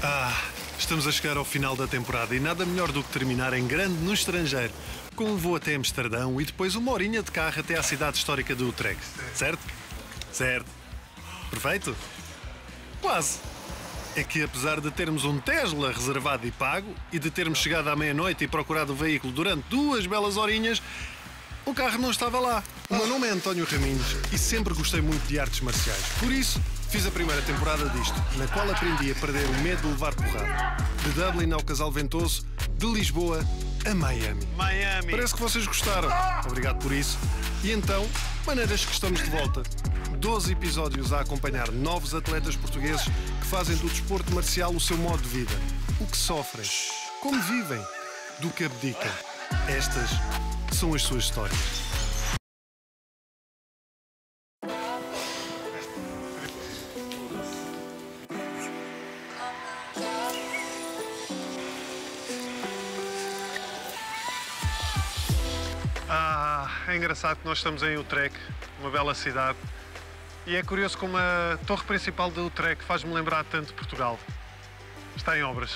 Estamos a chegar ao final da temporada e nada melhor do que terminar em grande no estrangeiro, com um voo até Amsterdão e depois uma horinha de carro até à cidade histórica de Utrecht. Certo? Certo. Perfeito? Quase. É que apesar de termos um Tesla reservado e pago e de termos chegado à meia-noite e procurado o veículo durante 2 belas horinhas, o carro não estava lá. O meu nome é António Raminhos e sempre gostei muito de artes marciais. Por isso, fiz a primeira temporada disto, na qual aprendi a perder o medo de levar porrada. De Dublin ao Casal Ventoso, de Lisboa a Miami. Parece que vocês gostaram. Obrigado por isso. E então, maneiras que estamos de volta. 12 episódios a acompanhar novos atletas portugueses que fazem do desporto marcial o seu modo de vida. O que sofrem, como vivem, do que abdicam. Estas são as suas histórias. É engraçado que nós estamos em Utrecht, uma bela cidade, e é curioso como a torre principal de Utrecht faz-me lembrar tanto de Portugal. Está em obras.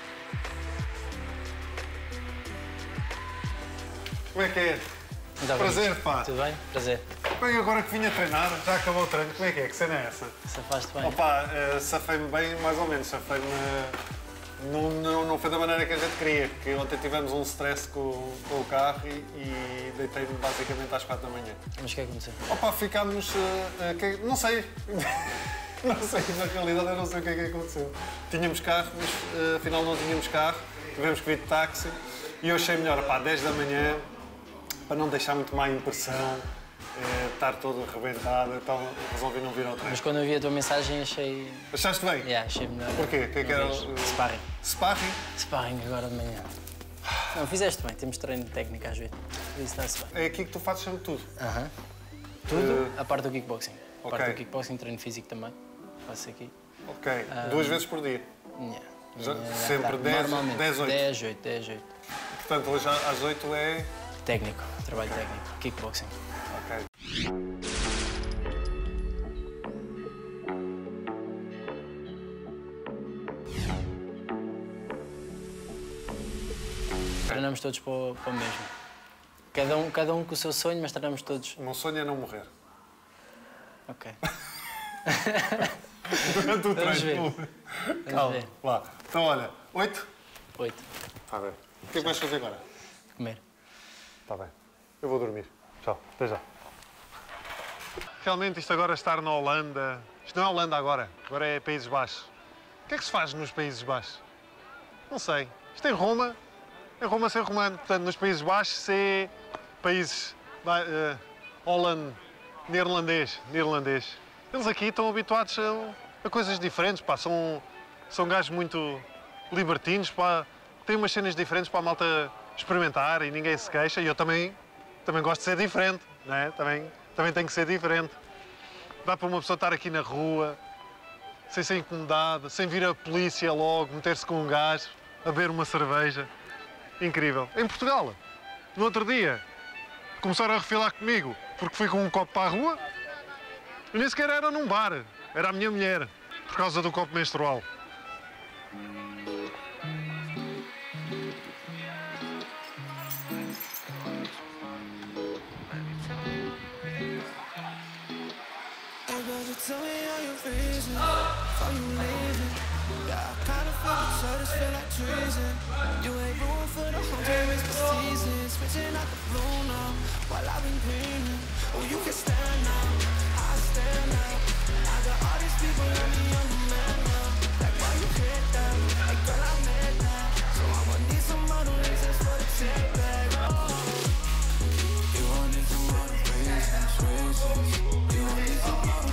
Como é que é? Então, prazer, pá. Tudo bem? Prazer. Bem, agora que vim a treinar, já acabou o treino, como é que é? Que cena é essa? Safaste bem? Opa, safei-me bem, mais ou menos, safei-me... Não foi da maneira que a gente queria, porque ontem tivemos um stress com o carro e deitei-me basicamente às 4 da manhã. Mas o que é que aconteceu? Opa, ficámos... não sei. Não sei, na realidade eu não sei o que é que aconteceu. Tínhamos carro, mas afinal não tínhamos carro, tivemos que vir de táxi e eu achei melhor, pá, 10 da manhã, para não deixar muito má impressão, estar todo arrebentado, então resolvi não vir ao treino. Mas quando eu vi a tua mensagem achei... Achaste bem? Yeah, achei melhor. Porquê? O que é que era? Sparring. Sparring? Sparring agora de manhã. Não, fizeste bem, temos treino de técnica às vezes. Por isso está-se bem. É aqui que tu fazes sempre tudo? Tudo, a parte do kickboxing. A Ok. parte do kickboxing, treino físico também. Faço aqui. Ok. 2 vezes por dia? Yeah. Sempre 10, Normalmente. 10, 8? 10, 8, 10, 8. Portanto, hoje às 8 é... Técnico, trabalho técnico, kickboxing. Ok. Treinamos todos para o mesmo. Cada um com o seu sonho, mas treinamos todos. O meu sonho é não morrer. Ok. Durante o Vamos ver. treino. Vamos Calma, ver. lá. Então, olha, 8? 8. Está bem. O que é que vais fazer agora? Comer. Está bem. Eu vou dormir. Tchau. Até já. Realmente, isto agora estar na Holanda... Isto não é Holanda agora. Agora é Países Baixos. O que é que se faz nos Países Baixos? Não sei. Isto é Roma. Em Roma ser romano. Portanto, nos Países Baixos ser países... neerlandês. Eles aqui estão habituados a coisas diferentes, pá. São gajos muito libertinos, pá. Têm umas cenas diferentes para a malta experimentar e ninguém se queixa. E eu também gosto de ser diferente, não é? Também tenho que ser diferente. Dá para uma pessoa estar aqui na rua, sem ser incomodada, sem vir a polícia logo, meter-se com um gajo, a beber uma cerveja. Incrível. Em Portugal, no outro dia, começaram a refilar comigo porque fui com um copo para a rua e nem sequer era num bar, era a minha mulher, por causa do copo menstrual. Tell me all your reasons for you leaving. Yeah, I kinda feel betrayed, this feel like treason. You ain't room for the whole game, it's the season. Switching out the blue now, while I've been greening. Oh, you can stand now, I stand now. I got all these people on me, I'm the man now. Like, why you hit that? Like, girl, I made that. So I'ma need some other reasons for the take back. Oh. You gon' need some other reasons. You gon' need some other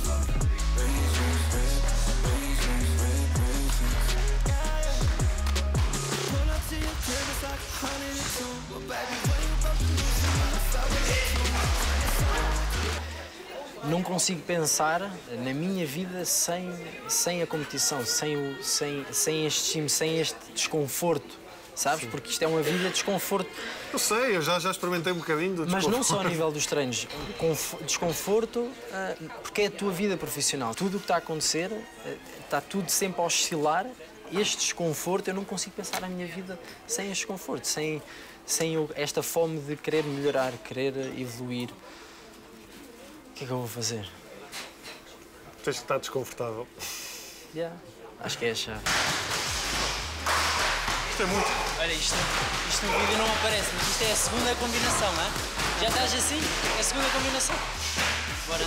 Não consigo pensar na minha vida sem a competição, sem este estímulo, sem este desconforto, sabes? Sim. Porque isto é uma vida de desconforto. Eu sei, eu já experimentei um bocadinho do desconforto. Mas não só a nível dos treinos. Desconforto, porque é a tua vida profissional. Tudo o que está a acontecer, está tudo sempre a oscilar este desconforto, eu não consigo pensar a minha vida sem este desconforto, sem esta fome de querer melhorar, querer evoluir. O que é que eu vou fazer? Tens que estar desconfortável. Yeah. Acho que é a chave. Isto é muito. Olha, isto no vídeo não aparece, mas isto é a segunda combinação, hein? Já estás assim? É a segunda combinação. Bora.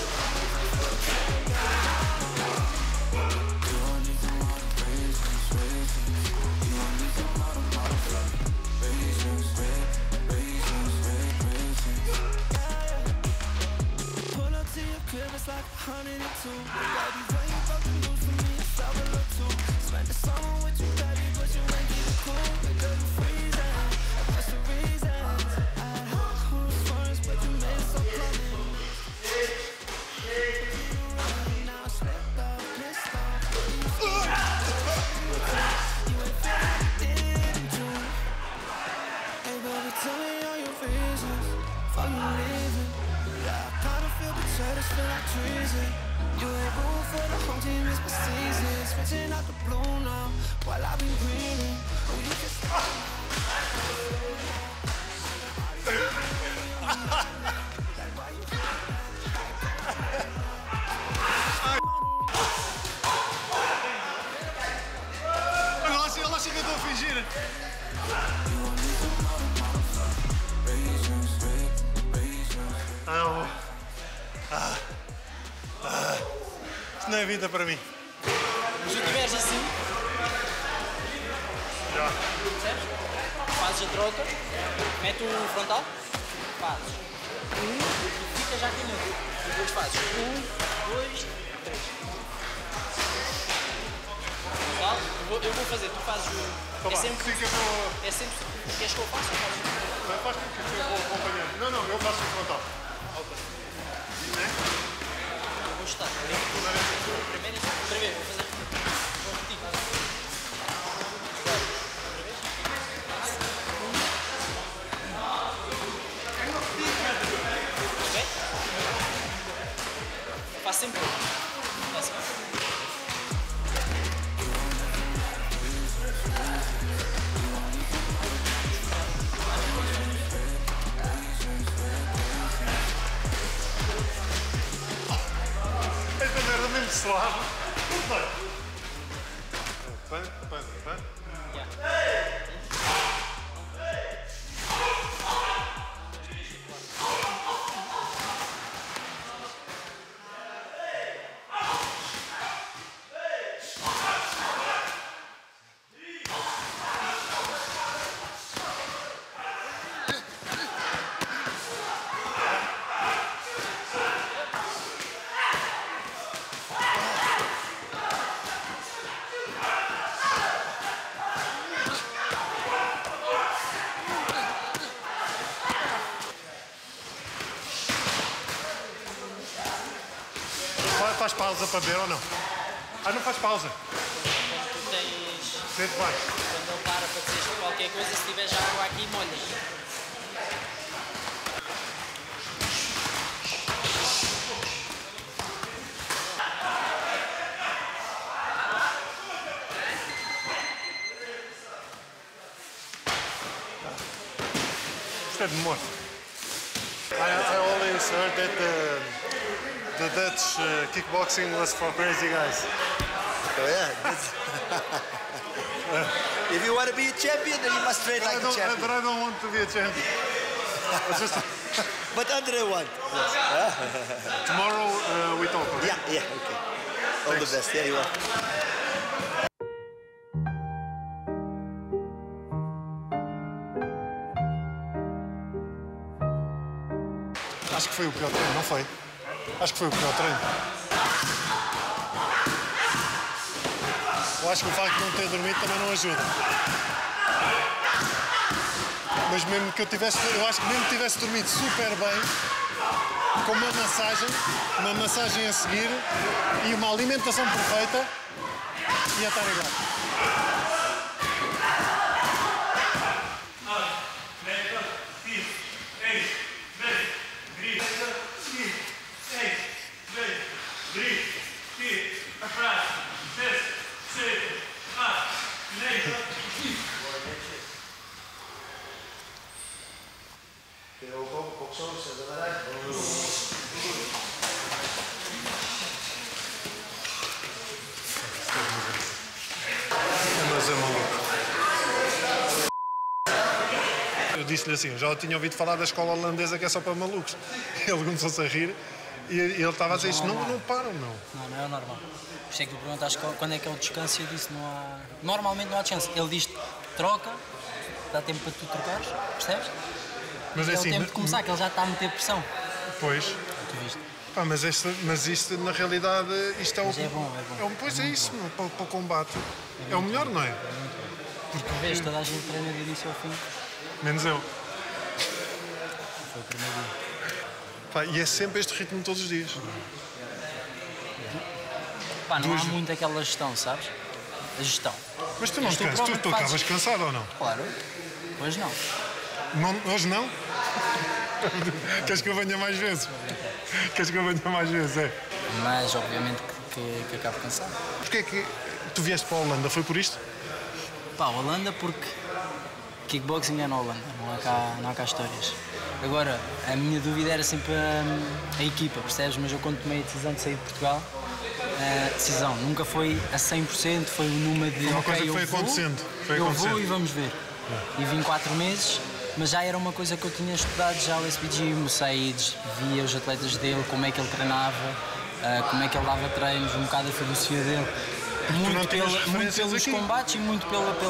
It's like 102. Baby, when you fucking do for me, it's all a lot too. Spend the summer with you, baby, but you ain't keep it cool. Girl, you freezing. What's the reason? I had who's first, but you made it so plumbing. Now I slipped off, pissed off. You ain't feeling didn't you? Hey, baby, tell me all your reasons for you leaving. Just feel like treason. You ain't room for the home team, it's my season. Switching out the blue now while I've been greening. Oh, you can stop. Ela chega a fingir. Isto não é vida para mim. Se tu estiveres assim, Já. percebes? Fazes a troca, mete o frontal, fazes e fica já aqui neutro. E depois fazes 1, 2, 3. Frontal, eu vou fazer, tu fazes o. É sempre. É sempre. Queres que eu faça ou fazes? Não, faz porque eu vou acompanhando. Não, eu faço o frontal. Ok. Eu vou estar. Primeiro, outra vez, vou fazer. Vou repetir. Agora, outra vez. Ok? Faço sempre. É assim. Mesmo suave. Pan. Faz pausa para beber ou não? Não faz pausa. Quando tu tens. Sente bem. Quando ele para dizer qualquer coisa, se tiver já água aqui, molhas. Isto é de morto. I always heard that the Dutch kickboxing was for crazy guys. Oh, yeah. If you want to be a champion, then you must train like a champion. But I don't want to be a champion. But Andre won. Tomorrow we talk. Okay? Yeah, okay. All the best. Yeah, you are. Acho que foi o pior treino, não foi? Acho que foi o pior treino. Eu acho que o facto de não ter dormido também não ajuda. Mas mesmo que eu acho que mesmo que tivesse dormido super bem, com uma massagem a seguir e uma alimentação perfeita, ia estar igual. Mas é maluco. Eu disse-lhe assim, eu já tinha ouvido falar da escola holandesa que é só para malucos. Ele começou-se a rir e ele estava a dizer isto, não param, não. Não é o normal. Por isso é que tu perguntaste quando é que é o descanso e eu disse não há... Normalmente não há descanso. Ele diz troca, dá tempo para tu trocares, percebes? Mas é É o assim, tempo de começar, que ele já está a meter pressão. pois. Tu viste? Pá, mas isto, na realidade, isto é o... Mas é bom. Pois é isso, meu, para o combate. É o melhor, não é? Porque vês, toda a gente treina do início ao fim. Menos eu. Foi o primeiro dia. Pá, e é sempre este ritmo todos os dias. Pá, não há muito aquela gestão, sabes? A gestão. Mas tu não Esta cansas, prova tu fazes- acabas cansado ou não? Claro. Pois não. Hoje não? Queres que eu venha mais vezes? Queres que eu venha mais vezes, é? Mas obviamente que acabo cansado. Porquê é que tu vieste para a Holanda? Foi por isto? Pá, Holanda porque kickboxing é na Holanda, não há cá histórias. Agora, a minha dúvida era sempre a equipa, percebes? Mas eu quando tomei a decisão de sair de Portugal, a decisão nunca foi a 100%, foi o número de uma ok, coisa que eu foi vou, acontecendo, foi eu acontecendo. vou e vamos ver. E vim 4 meses, mas já era uma coisa que eu tinha estudado já o SPG, o Saídes, via os atletas dele, como é que ele treinava, como é que ele dava treinos, um bocado a filosofia dele. não tinhas Muito referências pelos aqui? combates e muito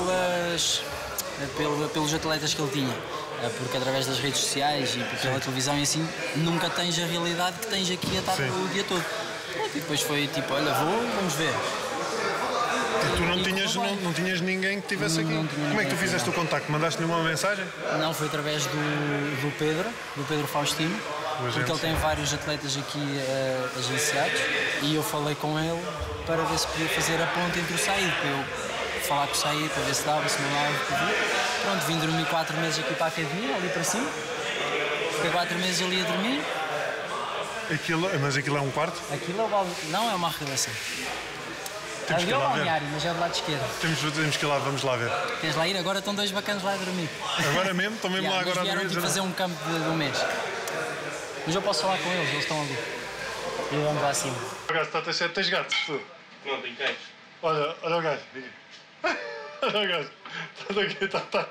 pelos atletas que ele tinha. Porque através das redes sociais e pela televisão e assim, nunca tens a realidade que tens aqui a estar o dia todo. Pronto, e depois foi tipo, olha, vamos ver. E tu não tinhas ninguém que estivesse aqui? Não tinha Como é que tu ninguém. fizeste o contacto? Mandaste-lhe uma mensagem? Não, foi através do Pedro Faustino, porque agente. ele tem vários atletas aqui agenciados e eu falei com ele para ver se podia fazer a ponte entre o Saíd, para eu falar com o Saíd, para ver se dava, se não dava, para ver. Pronto, vim dormir 4 meses aqui para a academia, ali para cima. Fiquei 4 meses ali a dormir. Mas aquilo é um quarto? Aquilo é o balneário. Não, é uma arredação. Temos que Ali ir é o lá ver. balneário, mas é do lado esquerdo. Temos que ir lá, vamos lá ver. Queres lá ir? Agora estão 2 bacanas lá a dormir. Agora mesmo? Estão mesmo lá Mas agora a vieram dormir? tipo, fazer um campo de um mês. Mas eu posso falar com eles estão ali. E vamos lá acima. Tens gatos, tu? Não, tem cães. Olha o gajo. Olha o gajo. Está aqui, está.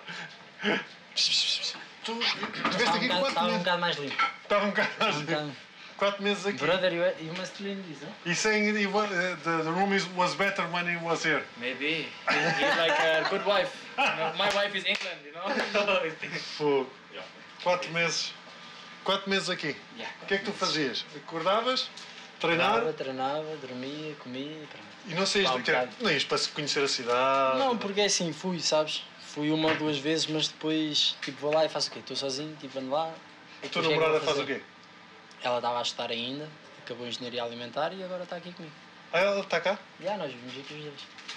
Tu estiveste aqui 4 Estava um meses. bocado mais limpo. Estava um bocado mais Um bocado... 4 meses aqui. Brother, you must clean this, huh? He's saying the room was better when he was here. Maybe. He's like a good wife. You know, my wife is England, you know? Fogo. 4 meses. 4 meses aqui. Yeah. O que é que tu fazias? Acordavas, treinar Treinava, dormia, comia e pronto. e não saías Pá, um do quê? bocado. Não ias para conhecer a cidade? Não, porque é assim, fui, sabes? Fui 1 ou 2 vezes, mas depois, tipo, vou lá e faço o quê? Estou sozinho, tipo, ando lá. A tua Depois, o que é que namorada vou faz o fazer? quê? Ela estava a estudar ainda, acabou Engenharia Alimentar e agora está aqui comigo. Ah, ela está cá? Já, nós vimos aqui os dois.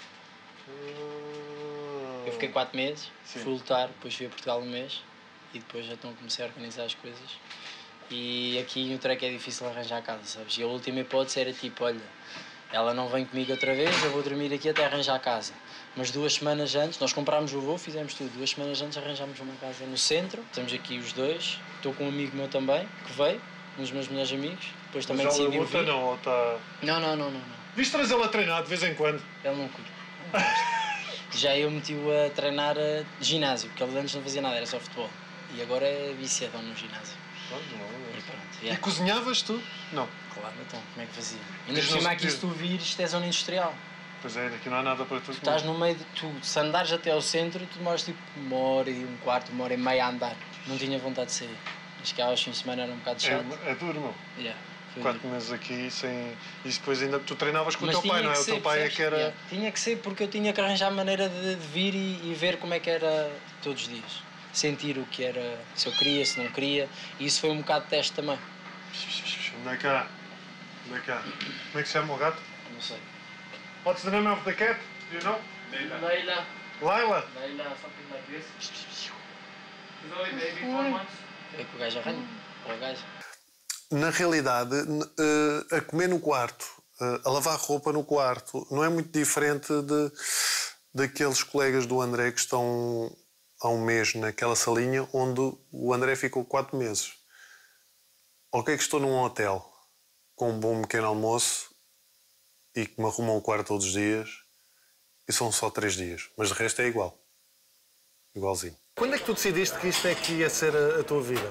Eu fiquei 4 meses, Sim. fui lutar, depois fui a Portugal 1 mês e depois já então comecei a organizar as coisas. E aqui em Utrecht é difícil arranjar casa, sabes? E a última hipótese era tipo, olha, ela não vem comigo outra vez, eu vou dormir aqui até arranjar casa. Mas 2 semanas antes, nós comprámos o voo, fizemos tudo. 2 semanas antes arranjámos uma casa no centro, estamos aqui os dois, estou com um amigo meu também, que veio, um dos meus melhores amigos, depois também Mas ela decidiu luta vir. não, ou está... Não. Viste trazê-la a treinar de vez em quando? Ele não curte. Não gosta. Já eu meti-o a treinar ginásio, porque ele antes não fazia nada, era só futebol. E agora é viciadão no ginásio. E pronto, E cozinhavas tu? Não. Claro, então, como é que fazia? Ainda por Diz-nos cima o aqui, que- se tu vires, isto é zona industrial. Pois é, aqui não há nada para tu. Estás no meio de tu, se andares até ao centro, tu demoras tipo 1h15, 1h30 a andar. Não tinha vontade de sair. Acho que aos fins de semana era um bocado chato. É duro, meu. Yeah, foi 4 duro. meses aqui sem... E depois ainda tu treinavas com o Mas teu pai, tinha não é? que O teu ser, pai é percebes? que era... Yeah. Tinha que ser porque eu tinha que arranjar maneira de vir e ver como é que era todos os dias. Sentir o que era, se eu queria, se não queria. E isso foi um bocado de teste também. Anda cá. Anda cá. Como é que se chama o gato? Não sei. What's the name of the cat? Do you know? Layla. Laila? Layla, something like this. She's only maybe 4 months. É que o gajo arranha. Ou o gajo. Na realidade, a comer no quarto, a lavar roupa no quarto, não é muito diferente daqueles colegas do André que estão há um mês naquela salinha onde o André ficou 4 meses. Ok que estou num hotel com um bom pequeno almoço e que me arrumam o quarto todos os dias e são só 3 dias, mas de resto é igual. Igualzinho. Quando é que tu decidiste que isto é que ia ser a tua vida?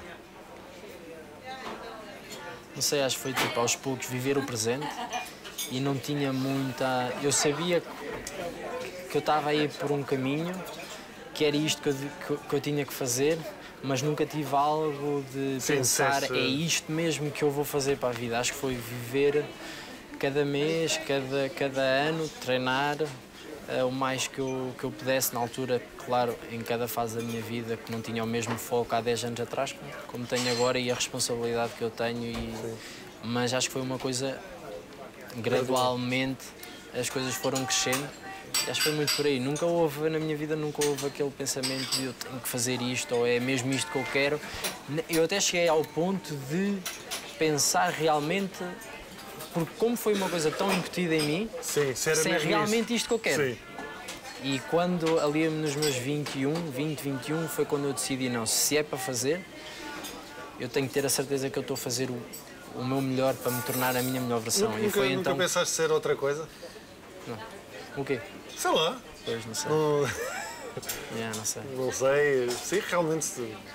Não sei, acho que foi tipo aos poucos viver o presente e não tinha muita... Eu sabia que eu estava aí por um caminho, que era isto que eu tinha que fazer, mas nunca tive algo de pensar, é isto mesmo que eu vou fazer para a vida. Acho que foi viver cada mês, cada ano, treinar o mais que eu pudesse na altura, claro, em cada fase da minha vida, que não tinha o mesmo foco há 10 anos atrás, como tenho agora, e a responsabilidade que eu tenho. Mas acho que foi uma coisa, gradualmente, as coisas foram crescendo. Acho que foi muito por aí. Nunca houve, na minha vida, nunca houve aquele pensamento de eu tenho que fazer isto, ou é mesmo isto que eu quero. Eu até cheguei ao ponto de pensar realmente, porque como foi uma coisa tão incutida em mim, se é realmente isto que eu quero. Sim. E quando, ali nos meus 20, 21, foi quando eu decidi, não, se é para fazer, eu tenho que ter a certeza que eu estou a fazer o meu melhor para me tornar a minha melhor versão. Nunca pensaste ser outra coisa? Não. O quê? Sei lá. Pois, não sei. Não sei. Não sei. Sim, realmente...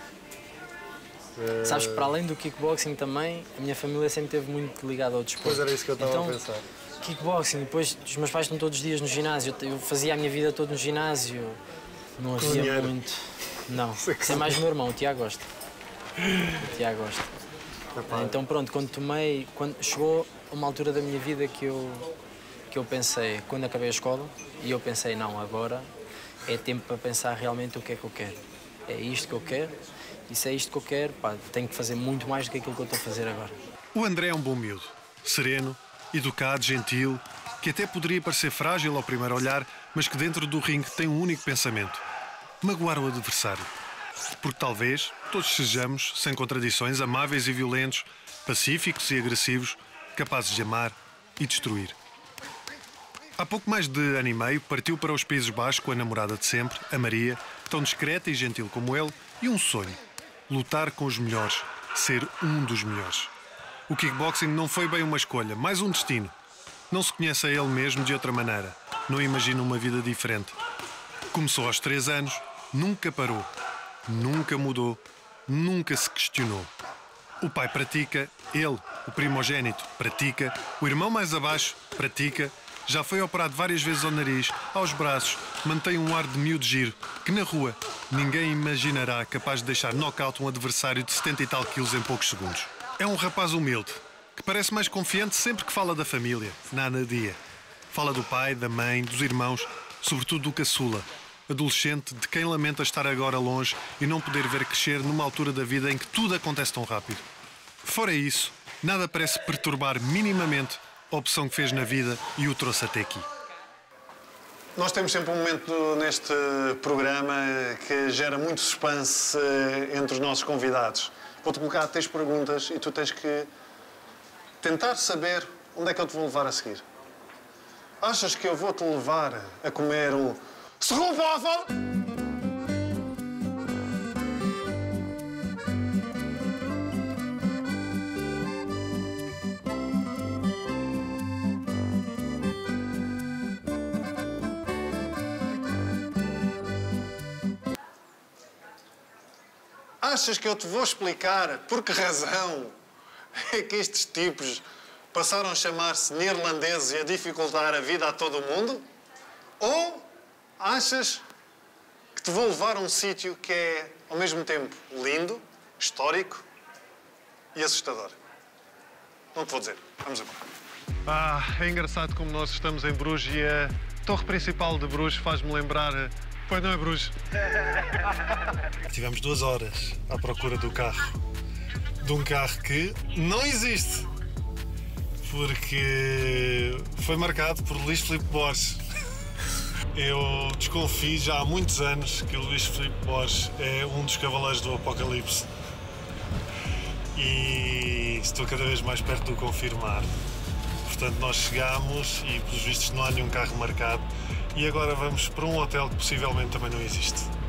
Sabes que para além do kickboxing também, a minha família sempre esteve muito ligada ao desporto. Pois era isso que eu estava a pensar. Kickboxing, depois os meus pais estão todos os dias no ginásio, eu fazia a minha vida toda no ginásio, não havia muito... Não, isso é mais o meu irmão, o Tiago gosta. Então pronto, quando chegou uma altura da minha vida que eu pensei, quando acabei a escola, e eu pensei, não, agora é tempo para pensar realmente o que é que eu quero. É isto que eu quero, e se é isto que eu quero, pá, tenho que fazer muito mais do que aquilo que eu estou a fazer agora. O André é um bom miúdo, sereno, educado, gentil, que até poderia parecer frágil ao primeiro olhar, mas que dentro do ringue tem um único pensamento: magoar o adversário. Porque talvez todos sejamos, sem contradições, amáveis e violentos, pacíficos e agressivos, capazes de amar e destruir. Há pouco mais de ano e meio partiu para os Países Baixos com a namorada de sempre, a Maria, tão discreta e gentil como ele, e um sonho: lutar com os melhores, ser um dos melhores. O kickboxing não foi bem uma escolha, mais um destino. Não se conhece a ele mesmo de outra maneira, não imagina uma vida diferente. Começou aos 3 anos, nunca parou, nunca mudou, nunca se questionou. O pai pratica, ele, o primogênito, pratica, o irmão mais abaixo, pratica. Já foi operado várias vezes ao nariz, aos braços, mantém um ar de miúdo giro, que na rua ninguém imaginará capaz de deixar knockout um adversário de 70 e tal quilos em poucos segundos. É um rapaz humilde, que parece mais confiante sempre que fala da família, na Anadia. Fala do pai, da mãe, dos irmãos, sobretudo do caçula, adolescente de quem lamenta estar agora longe e não poder ver crescer numa altura da vida em que tudo acontece tão rápido. Fora isso, nada parece perturbar minimamente a opção que fez na vida e o trouxe até aqui. Nós temos sempre um momento neste programa que gera muito suspense entre os nossos convidados. Vou-te colocar 3 perguntas e tu tens que tentar saber onde é que eu te vou levar a seguir. Achas que eu vou-te levar a comer um stroopwafel? Achas que eu te vou explicar por que razão é que estes tipos passaram a chamar-se neerlandeses e a dificultar a vida a todo o mundo? Ou achas que te vou levar a um sítio que é, ao mesmo tempo, lindo, histórico e assustador? Não te vou dizer. Vamos embora. É engraçado como nós estamos em Bruges e a torre principal de Bruges faz-me lembrar... Pois não é Bruges? Tivemos 2 horas à procura do carro. De um carro que não existe. Porque foi marcado por Luís Filipe Borges. Eu desconfio já há muitos anos que o Luís Filipe Borges é um dos cavaleiros do Apocalipse. E estou cada vez mais perto de o confirmar. Portanto, nós chegámos e, pelos vistos, não há nenhum carro marcado. E agora vamos para um hotel que possivelmente também não existe.